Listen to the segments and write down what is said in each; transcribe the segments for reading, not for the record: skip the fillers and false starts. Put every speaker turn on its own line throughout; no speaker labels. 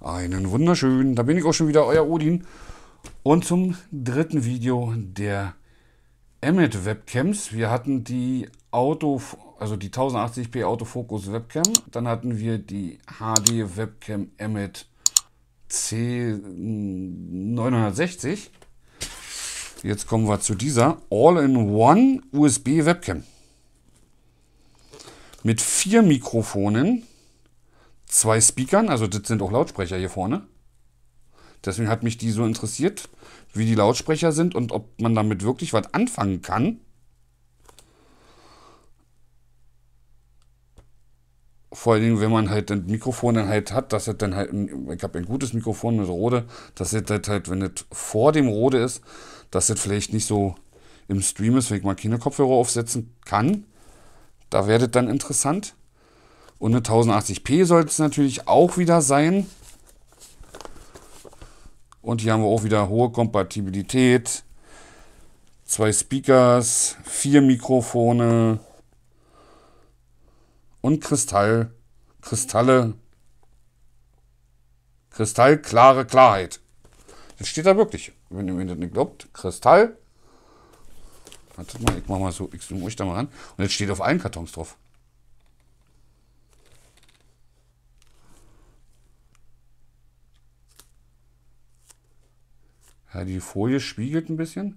Einen wunderschönen, da bin ich auch schon wieder, euer Odin. Und zum dritten Video der Emmet Webcams. Wir hatten die die 1080p Autofokus Webcam. Dann hatten wir die HD Webcam Emmet C960. Jetzt kommen wir zu dieser All-in-One USB Webcam. Mit 4 Mikrofonen, 2 Speakern, also das sind auch Lautsprecher hier vorne. Deswegen hat mich die so interessiert, wie die Lautsprecher sind und ob man damit wirklich was anfangen kann. Vor allen Dingen, wenn man halt ein Mikrofon dann halt hat, dass es dann halt, ich habe ein gutes Mikrofon mit Rode, dass es halt, wenn es vor dem Rode ist, dass es vielleicht nicht so im Stream ist, wenn ich mal keine Kopfhörer aufsetzen kann. Da wäre das dann interessant. Und eine 1080p sollte es natürlich auch wieder sein. Und hier haben wir auch wieder hohe Kompatibilität. 2 Speakers, 4 Mikrofone und kristallklare Klarheit. Das steht da wirklich, wenn ihr mir das nicht glaubt. Kristall. Wartet mal, ich mach mal so, ich zoome euch da mal ran. Und jetzt steht auf allen Kartons drauf. Ja, die Folie spiegelt ein bisschen.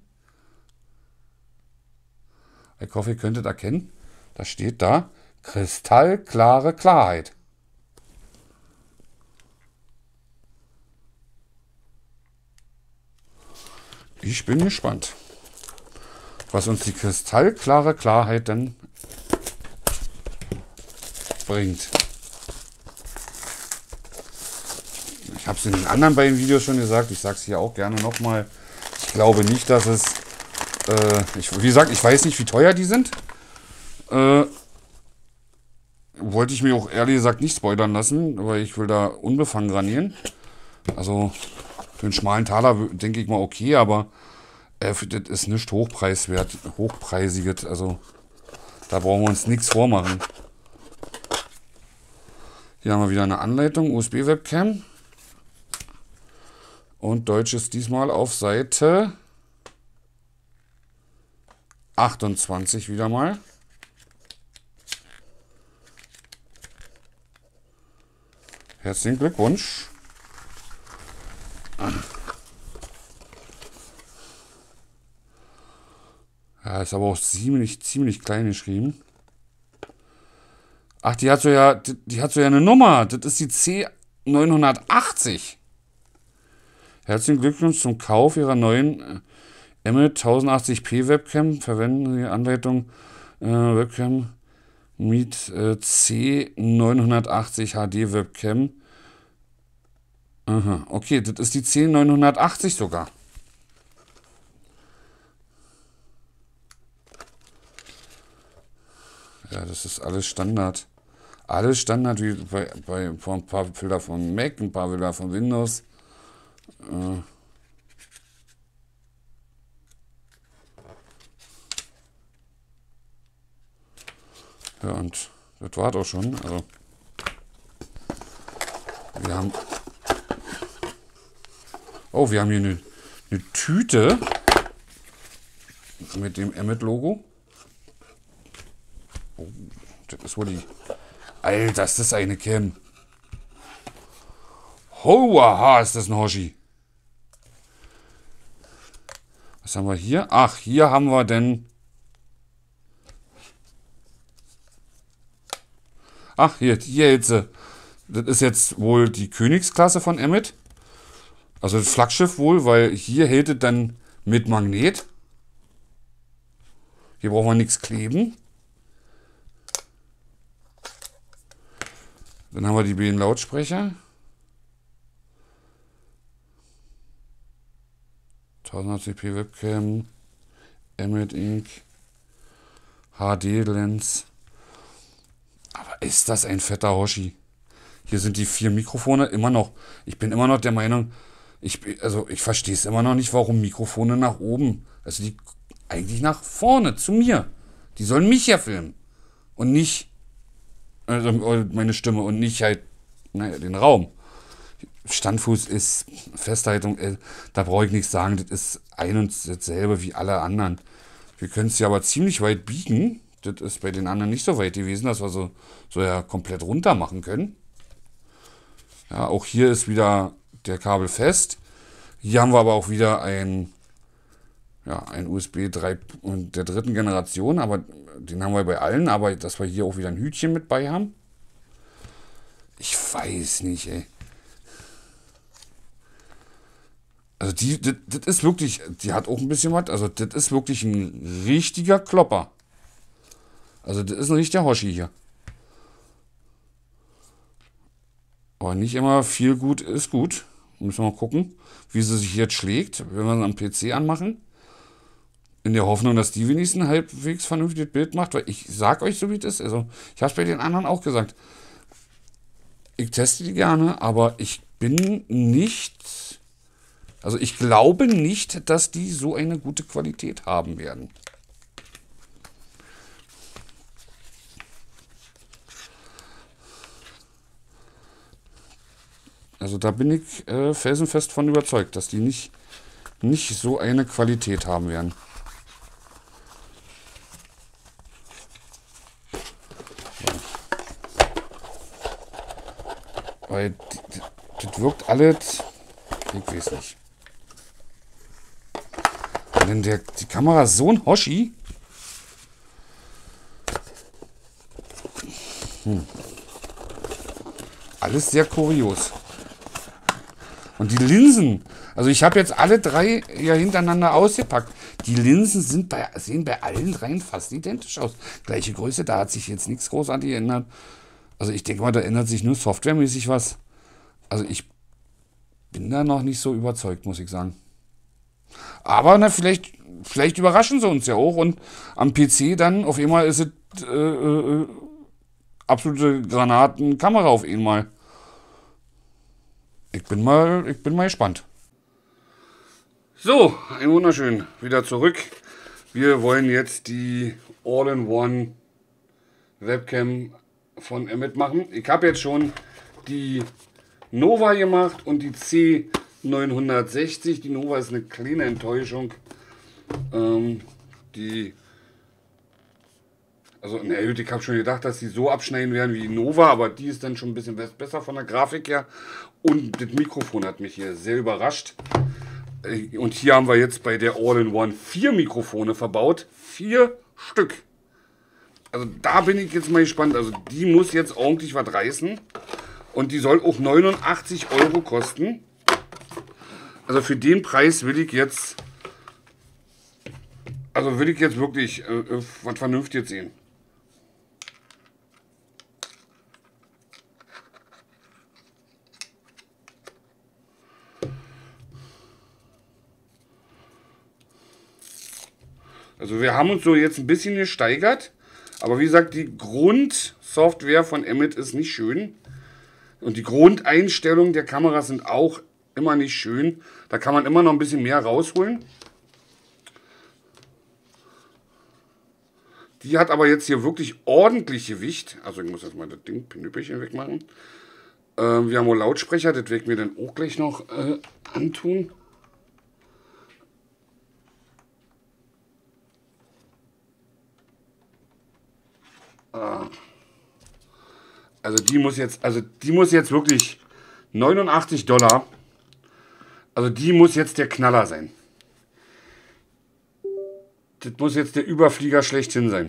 Ich hoffe, ihr könntet erkennen. Da steht da kristallklare Klarheit. Ich bin gespannt, was uns die kristallklare Klarheit dann bringt. Ich habe es in den anderen beiden Videos schon gesagt, ich sage es hier auch gerne nochmal. Ich glaube nicht, dass es, wie gesagt, ich weiß nicht, wie teuer die sind. Wollte ich mir auch ehrlich gesagt nicht spoilern lassen, weil ich will da unbefangen rangehen. Also für einen schmalen Taler denke ich mal okay, aber das ist nicht hochpreisiges, also da brauchen wir uns nichts vormachen. Hier haben wir wieder eine Anleitung, USB-Webcam. Und Deutsch ist diesmal auf Seite 28 wieder mal. Herzlichen Glückwunsch. Ja, ist aber auch ziemlich klein geschrieben. Ach, die hat so ja eine Nummer. Das ist die C980. Herzlichen Glückwunsch zum Kauf Ihrer neuen Emmet 1080p Webcam. Verwenden Sie Anleitung Webcam mit C980 HD Webcam. Aha, okay, das ist die C980 sogar. Ja, das ist alles Standard. Alles Standard, wie bei ein paar Bilder von Mac, ein paar Bilder von Windows. Ja, und das war auch schon. Also, wir haben hier eine Tüte mit dem Emmet-Logo. Oh, das ist wohl die. Alter, ist das eine Cam. Hoaha, ist das ein Hoshi. Was haben wir hier? Ach, hier haben wir denn. Ach, hier jetzt. Das ist jetzt wohl die Königsklasse von Emmet. Also das Flaggschiff wohl, weil hier hält es dann mit Magnet. Hier brauchen wir nichts kleben. Dann haben wir die beiden Lautsprecher. 1080p Webcam, Emmet Inc., HD Lens. Aber ist das ein fetter Hoshi? Hier sind die 4 Mikrofone immer noch. Ich bin immer noch der Meinung, ich verstehe es immer noch nicht, warum Mikrofone nach oben, also die eigentlich nach vorne zu mir. Die sollen mich ja filmen und nicht meine Stimme und nicht halt den Raum. Standfuß ist Festhaltung, da brauche ich nichts sagen, das ist ein und dasselbe wie alle anderen. Wir können es ja aber ziemlich weit biegen. Das ist bei den anderen nicht so weit gewesen, dass wir so ja komplett runter machen können. Ja, auch hier ist wieder der Kabel fest. Hier haben wir aber auch wieder ein USB 3 der dritten Generation, aber den haben wir bei allen, aber dass wir hier auch wieder ein Hütchen mit bei haben. Ich weiß nicht, ey. Also das ist wirklich, die hat auch ein bisschen was, also das ist wirklich ein richtiger Klopper. Also das ist ein richtiger Hoshi hier. Aber nicht immer viel gut ist gut. Müssen wir mal gucken, wie sie sich jetzt schlägt, wenn wir sie am PC anmachen. In der Hoffnung, dass die wenigstens ein halbwegs vernünftiges Bild macht, weil ich sag euch so wie es ist. Also ich habe es bei den anderen auch gesagt. Ich teste die gerne, aber ich bin nicht... Also ich glaube nicht, dass die so eine gute Qualität haben werden. Also da bin ich felsenfest von überzeugt, dass die nicht so eine Qualität haben werden. Weil das wirkt alles, ich weiß nicht. Denn die Kamera ist so ein Hoshi. Alles sehr kurios. Und die Linsen, also ich habe jetzt alle drei ja hintereinander ausgepackt. Die Linsen sehen bei allen dreien fast identisch aus. Gleiche Größe, da hat sich jetzt nichts großartig geändert. Also ich denke mal, da ändert sich nur softwaremäßig was. Also ich bin da noch nicht so überzeugt, muss ich sagen. Aber na, vielleicht überraschen sie uns ja auch und am PC dann auf einmal ist es absolute Granatenkamera auf einmal. Ich bin mal gespannt. So, ein wunderschön. Wieder zurück. Wir wollen jetzt die All-in-One Webcam von Emmet machen. Ich habe jetzt schon die Nova gemacht und die C960. Die Nova ist eine kleine Enttäuschung. Ich habe schon gedacht, dass die so abschneiden werden wie die Nova, aber die ist dann schon ein bisschen besser von der Grafik her. Und das Mikrofon hat mich hier sehr überrascht. Und hier haben wir jetzt bei der All-in-One 4 Mikrofone verbaut. 4 Stück. Also da bin ich jetzt mal gespannt. Also die muss jetzt ordentlich was reißen. Und die soll auch 89 € kosten. Also für den Preis will ich jetzt wirklich was Vernünftiges sehen. Also wir haben uns so jetzt ein bisschen gesteigert, aber wie gesagt, die Grundsoftware von Emmet ist nicht schön und die Grundeinstellungen der Kamera sind auch immer nicht schön. Da kann man immer noch ein bisschen mehr rausholen. Die hat aber jetzt hier wirklich ordentlich Gewicht. Also ich muss jetzt mal das Ding Pinüppelchen wegmachen. Wir haben auch Lautsprecher, das werde ich mir dann auch gleich noch antun. Also die muss jetzt wirklich 89 $. Also die muss jetzt der Knaller sein. Das muss jetzt der Überflieger schlechthin sein.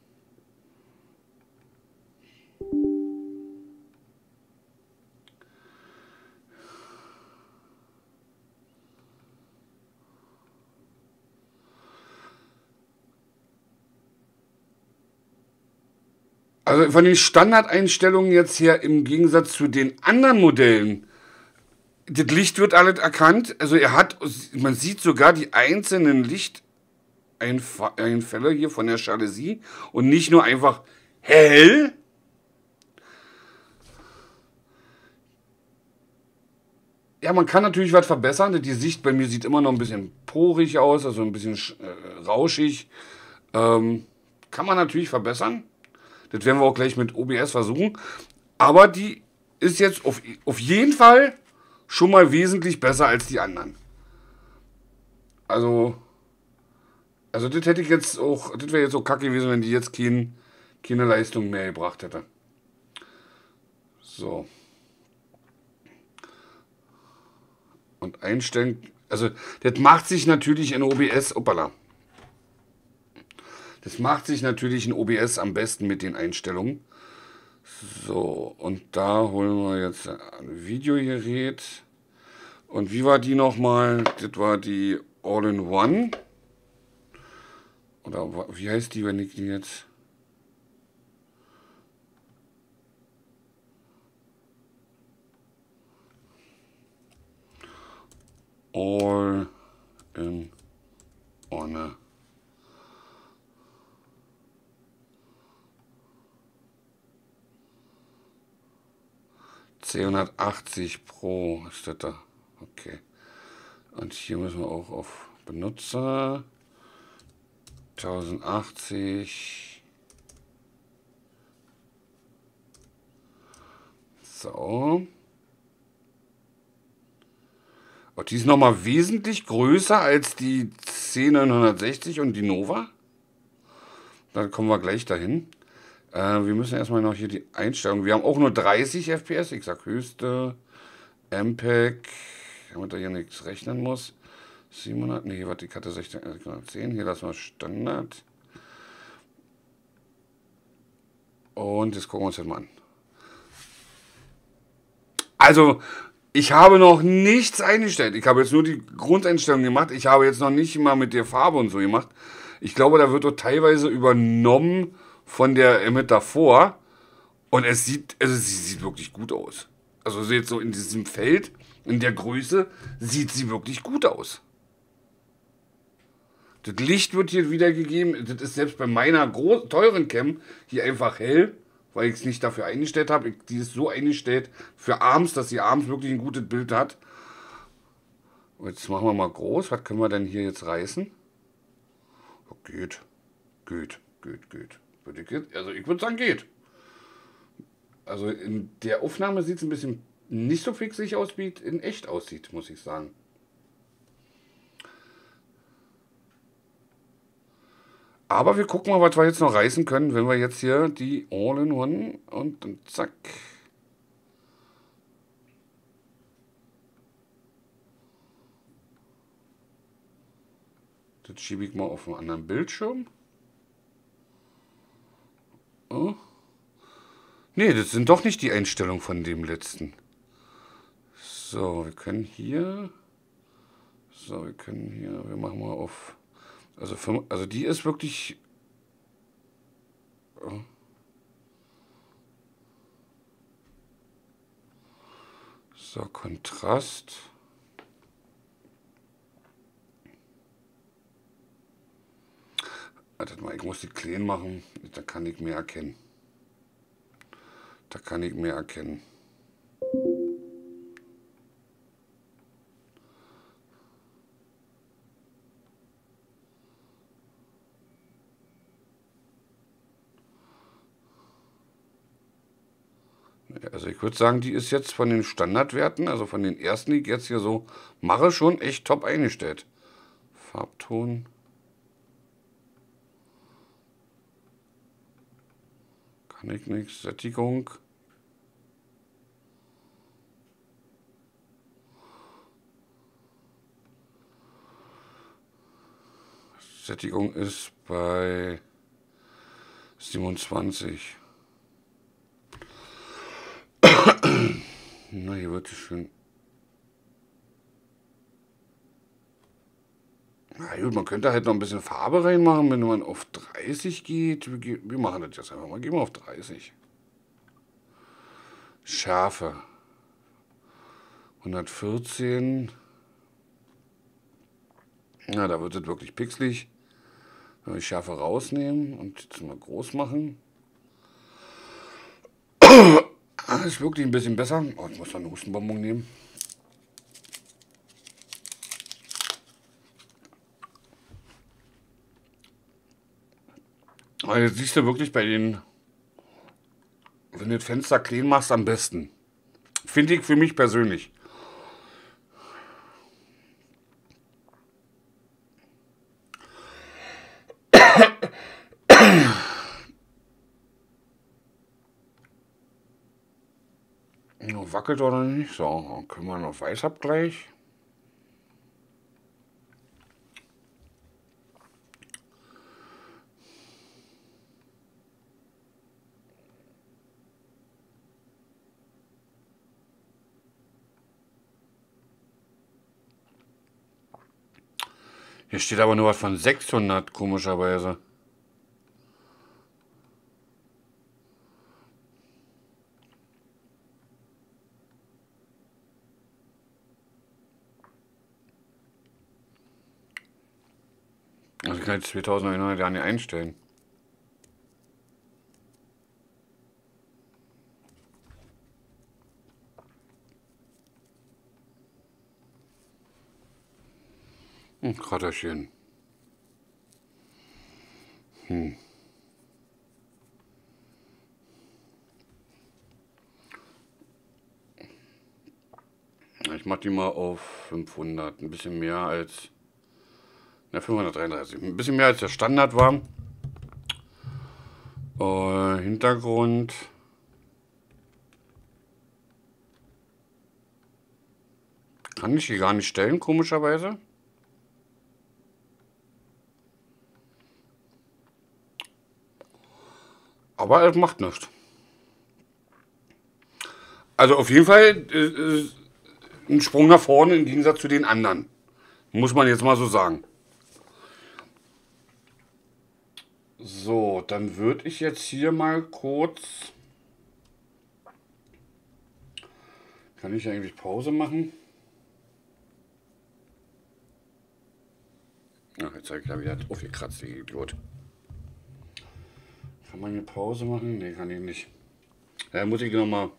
Also von den Standardeinstellungen jetzt her im Gegensatz zu den anderen Modellen, das Licht wird alles erkannt. Also man sieht sogar die einzelnen Lichteinfälle hier von der Jalousie und nicht nur einfach hell. Ja, man kann natürlich was verbessern. Die Sicht bei mir sieht immer noch ein bisschen porig aus, also ein bisschen rauschig. Kann man natürlich verbessern. Das werden wir auch gleich mit OBS versuchen. Aber die ist jetzt auf jeden Fall schon mal wesentlich besser als die anderen. Also das hätte ich jetzt auch, das wäre jetzt auch kacke gewesen, wenn die jetzt keine Leistung mehr gebracht hätte. So. Und einstellen, also das macht sich natürlich in OBS, opala. Das macht sich natürlich in OBS am besten mit den Einstellungen. So, und da holen wir jetzt ein Videogerät. Und wie war die nochmal? Das war die All-in-One. Oder wie heißt die, wenn ich die jetzt... All-in-One. C180 Pro ist das da. Okay. Und hier müssen wir auch auf Benutzer 1080. So. Und die ist nochmal wesentlich größer als die C960 und die Nova. Da kommen wir gleich dahin. Wir müssen erstmal noch hier die Einstellung. Wir haben auch nur 30 FPS. Ich sag höchste. MPEG. Damit er hier nichts rechnen muss. 700. Nee, warte, ich hatte 1610. Hier lassen wir Standard. Und jetzt gucken wir uns das mal an. Also, ich habe noch nichts eingestellt. Ich habe jetzt nur die Grundeinstellung gemacht. Ich habe jetzt noch nicht mal mit der Farbe und so gemacht. Ich glaube, da wird doch teilweise übernommen von der Emmet davor. Und sie sieht wirklich gut aus. Also jetzt so in diesem Feld, in der Größe, sieht sie wirklich gut aus. Das Licht wird hier wiedergegeben. Das ist selbst bei meiner teuren Cam hier einfach hell, weil ich es nicht dafür eingestellt habe. Die ist so eingestellt für abends, dass sie abends wirklich ein gutes Bild hat. Und jetzt machen wir mal groß. Was können wir denn hier jetzt reißen? Oh, geht. Also ich würde sagen, geht. Also in der Aufnahme sieht es ein bisschen nicht so fixig aus, wie es in echt aussieht, muss ich sagen. Aber wir gucken mal, was wir jetzt noch reißen können, wenn wir jetzt hier die All-in-One und zack. Das schiebe ich mal auf einen anderen Bildschirm. Oh. Ne, das sind doch nicht die Einstellungen von dem letzten. So, wir können hier. Wir machen mal auf. Also die ist wirklich. Oh. So, Kontrast. Wartet mal, ich muss die klein machen. Da kann ich mehr erkennen. Also ich würde sagen, die ist jetzt von den Standardwerten, also von den ersten, die ich jetzt hier so mache, schon echt top eingestellt. Farbton. Kann ich nichts. Sättigung. Sättigung ist bei 27. Na, hier wird es schön. Na gut, man könnte halt noch ein bisschen Farbe reinmachen, wenn man auf 30 geht. Wir machen das jetzt einfach mal. Gehen wir auf 30. Schärfe. 114. Na, da wird es wirklich pixelig. Wenn wir die Schärfe rausnehmen und jetzt mal groß machen. Ist wirklich ein bisschen besser. Oh, ich muss noch eine Hustenbonbon nehmen. Also jetzt siehst du wirklich bei den, wenn du das Fenster clean machst, am besten. Finde ich für mich persönlich. Wackelt oder nicht? So, dann können wir noch Weißabgleich. Hier steht aber nur was von 600, komischerweise. Also ich kann jetzt 2900 ja nicht einstellen. Kratterchen. Ich mach die mal auf 500. Ein bisschen mehr als... Na, 533. Ein bisschen mehr als der Standard war. Hintergrund. Kann ich hier gar nicht stellen, komischerweise. Aber es macht nichts. Also auf jeden Fall ein Sprung nach vorne im Gegensatz zu den anderen. Muss man jetzt mal so sagen. So, dann würde ich jetzt hier mal kurz... Kann ich eigentlich Pause machen? Ach, jetzt habe ich da wieder aufgekratzt, die Idiot. Kann man hier Pause machen? Ne, kann ich nicht. Da muss ich nochmal...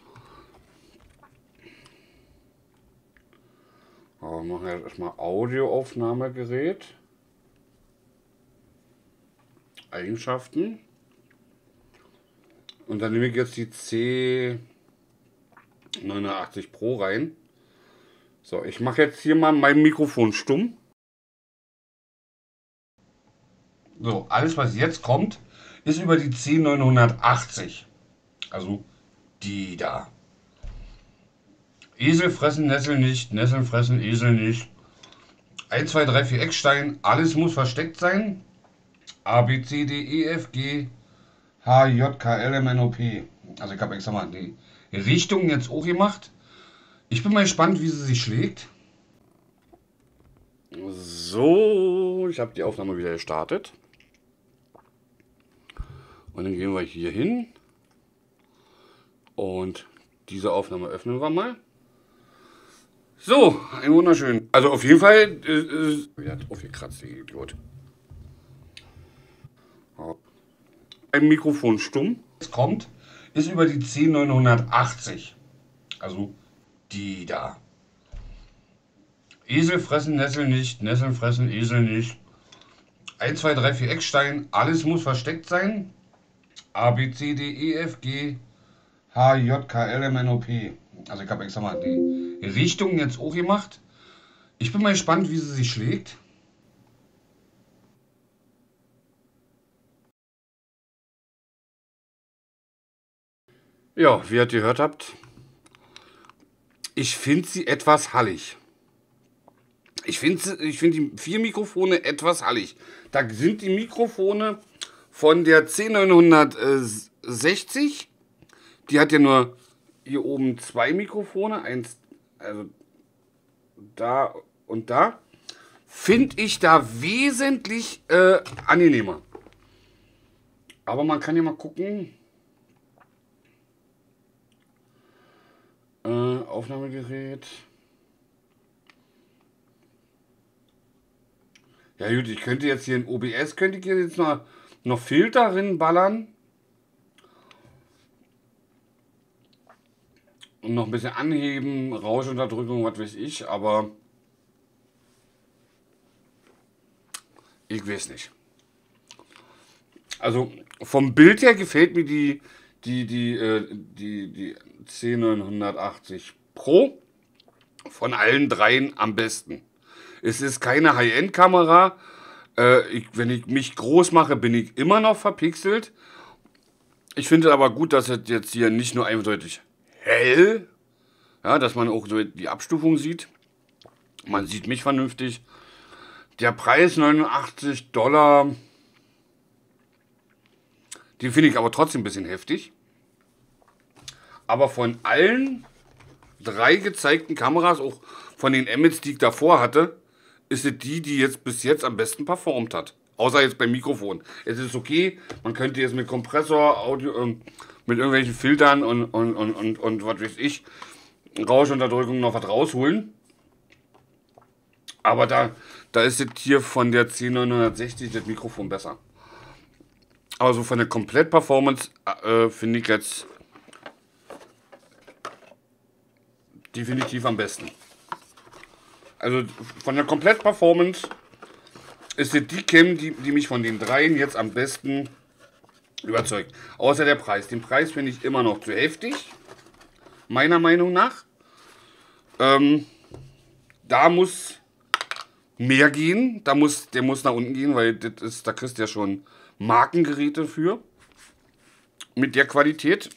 Aber machen wir erstmal Audioaufnahmegerät. Eigenschaften. Und dann nehme ich jetzt die C89 Pro rein. So, ich mache jetzt hier mal mein Mikrofon stumm. So, alles was jetzt kommt, ist über die C980. Also die da. Esel fressen Nessel nicht, Nesseln fressen Esel nicht. 1, 2, 3, 4 Eckstein, alles muss versteckt sein. A, B, C, D, E, F, G, H, J, K, L, M, N, O, P. Also ich habe extra mal die Richtung jetzt auch gemacht. Ich bin mal gespannt, wie sie sich schlägt. So, ich habe die Aufnahme wieder gestartet. Und dann gehen wir hier hin. Und diese Aufnahme öffnen wir mal. So, ein wunderschön. Also auf jeden Fall... hat aufgekratzt, die Idiot. Ein Mikrofon stumm. Es kommt, ist über die C980. Also die da. Esel fressen Nessel nicht, Nesseln fressen Esel nicht. 1, 2, 3, 4 Eckstein, alles muss versteckt sein. A, B, C, D, E, F, G, H, J, K, L, M, N, O, P. Also ich habe extra mal die Richtung jetzt auch gemacht. Ich bin mal gespannt, wie sie sich schlägt. Ja, wie ihr gehört habt, ich finde sie etwas hallig. Ich finde die 4 Mikrofone etwas hallig. Da sind die Mikrofone von der C960. Die hat ja nur hier oben 2 Mikrofone. Eins, also da und da. Finde ich da wesentlich angenehmer. Aber man kann ja mal gucken. Aufnahmegerät. Ja gut, ich könnte jetzt hier in OBS, könnte ich jetzt noch Filter ballern. Und noch ein bisschen anheben, Rauschunterdrückung, was weiß ich, aber ich weiß nicht. Also vom Bild her gefällt mir die C980 Pro von allen dreien am besten. Es ist keine High-End-Kamera. Wenn ich mich groß mache, bin ich immer noch verpixelt. Ich finde aber gut, dass es jetzt hier nicht nur eindeutig hell, ja, dass man auch so die Abstufung sieht. Man sieht mich vernünftig. Der Preis $89, den finde ich aber trotzdem ein bisschen heftig. Aber von allen 3 gezeigten Kameras, auch von den Emmets, die ich davor hatte, ist es die jetzt bis jetzt am besten performt hat. Außer jetzt beim Mikrofon. Es ist okay, man könnte jetzt mit Kompressor, Audio, mit irgendwelchen Filtern und was weiß ich, Rauschunterdrückung noch was rausholen. Aber da ist es hier von der C960 das Mikrofon besser. Also von der Komplett-Performance finde ich jetzt definitiv am besten. Also von der Komplett-Performance ist es die Cam, die mich von den 3 jetzt am besten überzeugt. Außer der Preis. Den Preis finde ich immer noch zu heftig. Meiner Meinung nach. Da muss mehr gehen. Der muss nach unten gehen, weil da kriegst du ja schon Markengeräte für. Mit der Qualität.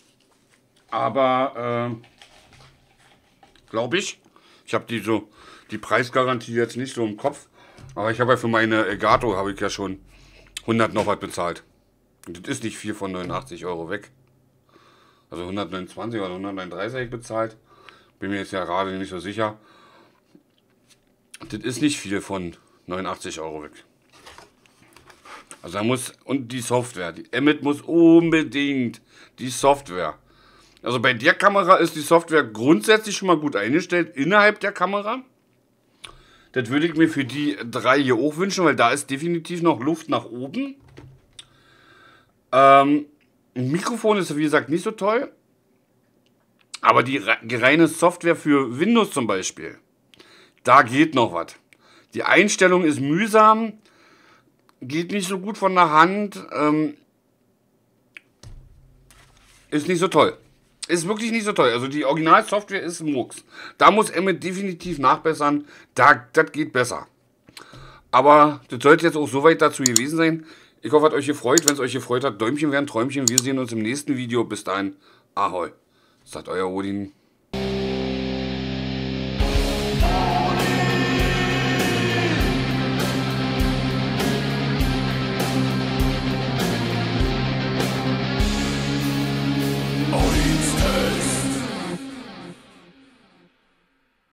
Aber glaube ich habe die Preisgarantie jetzt nicht so im Kopf. Aber ich habe ja für meine Elgato habe ich ja schon 100 noch was bezahlt. Und das ist nicht viel von 89 Euro weg. Also 129 oder 139 habe ich bezahlt. Bin mir jetzt ja gerade nicht so sicher. Das ist nicht viel von 89 Euro weg. Also da muss, und die Software, die Emmet muss unbedingt die Software. Also bei der Kamera ist die Software grundsätzlich schon mal gut eingestellt innerhalb der Kamera. Das würde ich mir für die 3 hier auch wünschen, weil da ist definitiv noch Luft nach oben. Ein Mikrofon ist wie gesagt nicht so toll. Aber die reine Software für Windows zum Beispiel, da geht noch was. Die Einstellung ist mühsam, geht nicht so gut von der Hand, ist nicht so toll. Ist wirklich nicht so toll. Also die Originalsoftware ist Murks. Da muss Emmet definitiv nachbessern. Das geht besser. Aber das sollte jetzt auch soweit dazu gewesen sein. Ich hoffe, es hat euch gefreut. Wenn es euch gefreut hat, Däumchen wären Träumchen. Wir sehen uns im nächsten Video. Bis dahin, Ahoi. Sagt euer Odin.